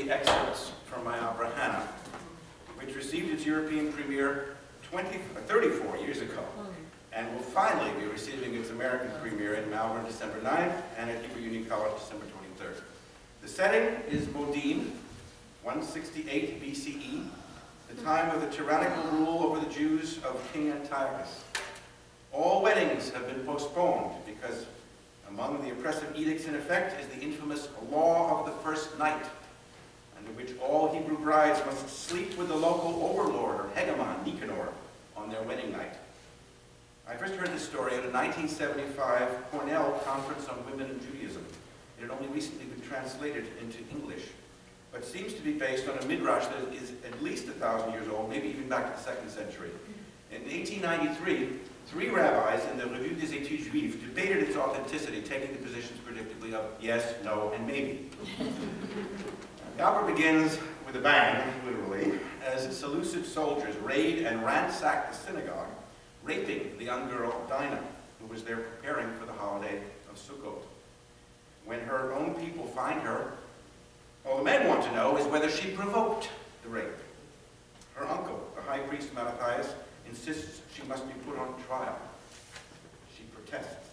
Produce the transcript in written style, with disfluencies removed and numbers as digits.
the excerpts from my opera Hannah, which received its European premiere 34 years ago, and will finally be receiving its American premiere in Malvern December 9th and at Hebrew Union College December 23rd. The setting is Modin, 168 BCE, the time of the tyrannical rule over the Jews of King Antiochus. All weddings have been postponed because among the oppressive edicts in effect is the infamous law of the first night, under which all Hebrew brides must sleep with the local overlord or hegemon, Nicanor, on their wedding night. I first heard this story at a 1975 Cornell Conference on Women in Judaism. It had only recently been translated into English, but seems to be based on a midrash that is at least 1,000 years old, maybe even back to the 2nd century. In 1893, 3 rabbis in the Revue des Études Juives debated its authenticity, taking the positions predictably of yes, no, and maybe. The opera begins with a bang, literally, as Seleucid soldiers raid and ransack the synagogue, raping the young girl Dinah, who was there preparing for the holiday of Sukkot. When her own people find her, all the men want to know is whether she provoked the rape. Her uncle, the high priest Mattathias, insists she must be put on trial. She protests.